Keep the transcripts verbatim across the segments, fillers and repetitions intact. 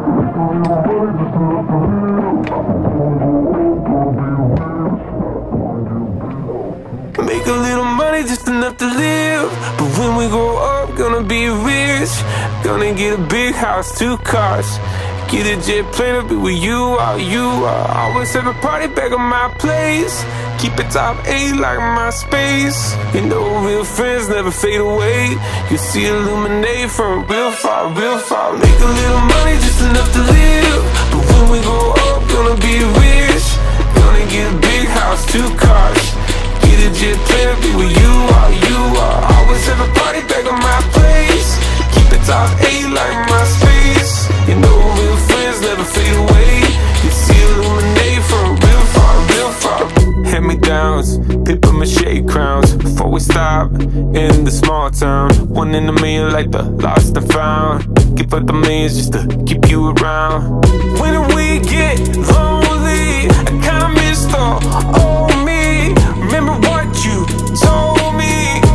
Make a little money, just enough to live. But when we grow up, gonna be rich. Gonna get a big house, two cars. Get a jet plane to be with you, all you are. Always have a party back at my place. Keep it top eight like my space. You know real friends never fade away. You see illuminate from real far, real far. Make a little money, just enough to live. But when we grow up, gonna be rich. Gonna get a big house, two cars. Get a jet plane to be with you, all you are. Always have a party back at my place. Keep it top eight like my space. You know real friends never fade away. You see illuminate from real far, real far. Hand-me-downs, paper mache crowns. Before we stop in the small town, one in a million like the lost and found. Give up the millions just to keep you around. When we get lonely, I kinda miss the old me. Remember what you told me,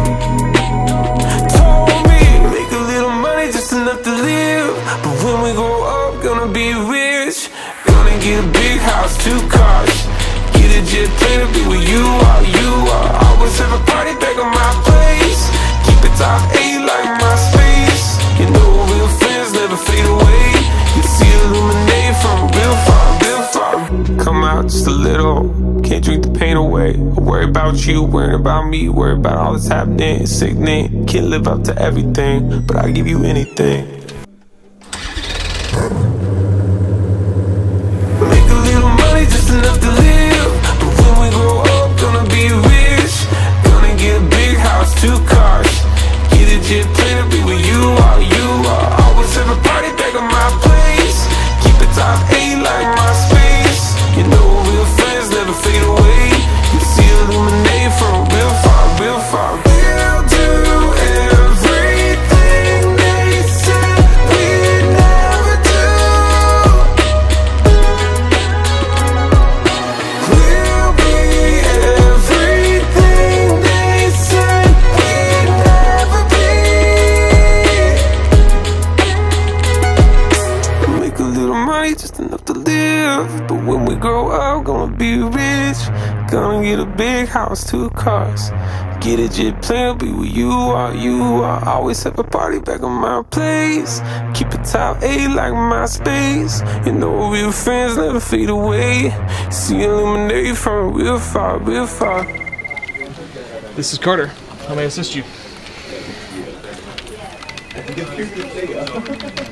told me. Make a little money, just enough to live. But when we grow up, gonna be rich. Gonna get a big house, two cars. Get a jet plane to be with you, all you are. Always have a party back on my place. Keep it top eight like my space. You know real friends never fade away. You see illuminate from real far, real far. Come out just a little, can't drink the pain away. I worry about you, worry about me, worry about all that's happening. It's sickening, can't live up to everything, but I'll give you anything. Make a little money, just enough to live. But when we grow up, gonna be rich. Gonna get a big house, two cars. Get a jet plane to be with you, all you are. Always have a party back at my place. Keep it top eight like my space. You know real friends never fade away. You see illuminate from real far, real far. We'll do everything they said we'd never do. We'll be everything they said we'd never be. Make a little money, just enough to live. But when we grow up, gonna be rich. Gonna get a big house, two cars. Get a jet plane, be with you, all you are. Always have a party back on my place. Keep it top eight like my space. You know real friends never fade away. See illuminate from real far, real far. This is Carter. How may I assist you?